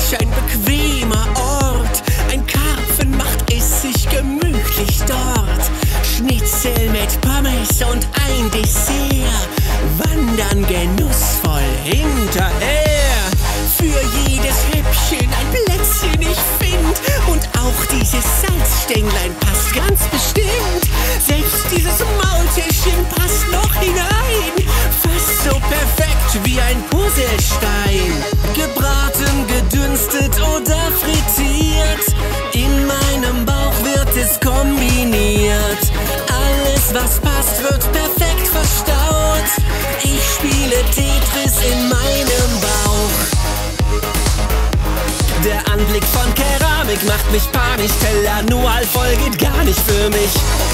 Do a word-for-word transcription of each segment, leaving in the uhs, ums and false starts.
Tisch, ein bequemer Ort. Ein Karpfen macht es sich gemütlich dort. Schnitzel mit Pommes und ein Dessert wandern genussvoll hinterher. Für jedes Häppchen ein Plätzchen ich find. Und auch dieses Salzstänglein passt ganz bestimmt. Selbst dieses Maultäschchen passt noch hinein. Fast so perfekt wie ein Puzzlestein. Gebraten, gedünstet oder frittiert, in meinem Bauch wird es kombiniert. Alles was passt wird perfekt verstaut. Ich spiele Tetris in meinem Bauch. Der Anblick von Keramik macht mich panisch. Teller nur halb voll geht gar nicht für mich.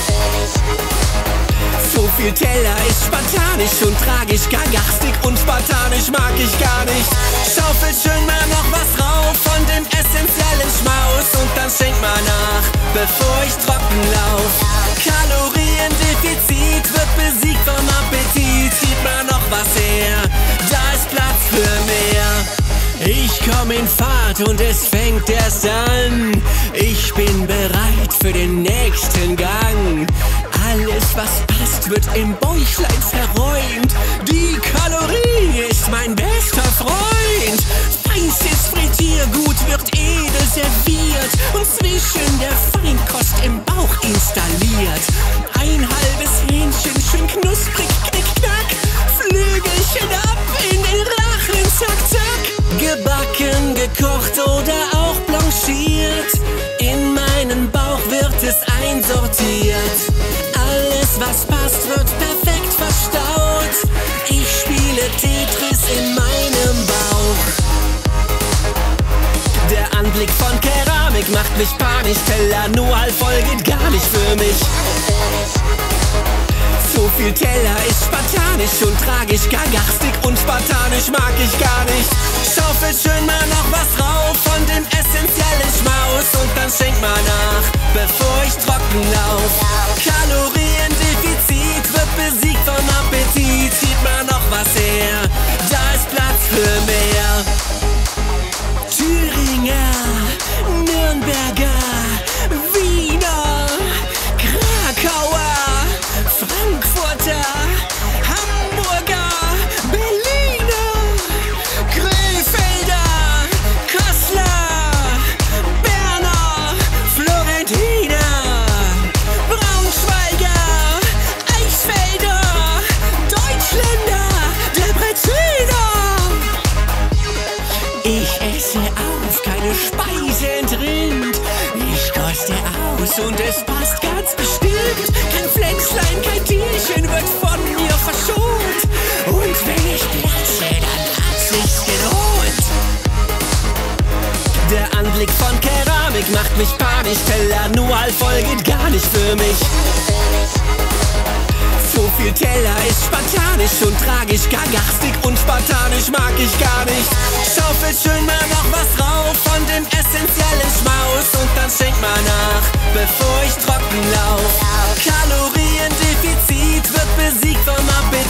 So viel Teller ist spartanisch und tragisch. Garstig und spartanisch mag ich gar nicht. Schaufelt schön mal noch was rauf von dem essentiellen Schmaus. Und dann schenkt mal nach, bevor ich trocken lauf. Kaloriendefizit wird besiegt vom Appetit. Gib mal noch was her, da ist Platz für mehr. Ich komm in Fahrt und es fängt erst an. Ich bin bereit für den nächsten Gang. Alles was passt wird im Bäuchlein verräumt. Die Kalorie ist mein bester Freund. Feinstes Frittiergut wird edel serviert und zwischen der Feinkost im Bauch installiert. Ein halbes Hähnchen, schön knusprig, knick, knack. Flügelchen ab in den Rachen, zack, zack. Gebacken, gekocht oder auch blanchiert, in meinen Bauch wird es einsortiert. Alles was passt wird perfekt verstaut. Ich spiele Tetris in meinem Bauch. Der Anblick von Keramik macht mich panisch. Teller nur halb voll geht gar nicht für mich. So viel Teller ist spartanisch und tragisch. Garstig und spartanisch mag ich gar nicht. Schaufelt schön mal noch was rauf von dem essentiellen Schmaus. Und dann schenkt mal nach, bevor ich trocken lauf. Kaloriendefizit wird besiegt vom Appetit. Gib mal noch was her, da ist Platz für mehr. Thüringer, Nürnberger, Wiener, Krakauer, Frankfurter, Hamburger, Berliner, Krefelder, Kassler, Berner, Florentiner, Braunschweiger, Eichsfelder, Deutschländer, Debreciner. Ich esse auf, keine Speise entrinnt. Ich koste aus und es passt ganz bestimmt. Kein Pflänzlein, kein Tierchen wird von mir verschont. Und wenn ich platze, dann hat sich's gelohnt. Der Anblick von Keramik macht mich panisch. Teller nur halb voll geht gar nicht für mich. So viel Teller ist spartanisch und tragisch. Garstig und spartanisch mag ich gar nicht. Schaufelt schön mal noch was rauf von dem essentiellen Schmaus. Und dann schenkt mal nach, bevor ich trocken lauf. Kaloriendefizit wird besiegt vom Appetit.